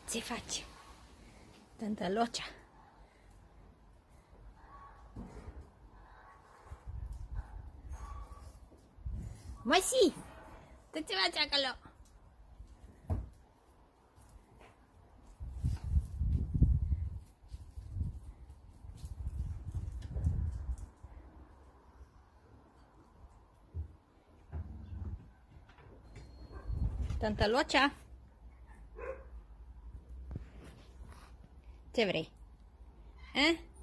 Ce faci? Tântălocea. Măsi! Tu ce faci acolo? Tântălocea? Ce vrei? A?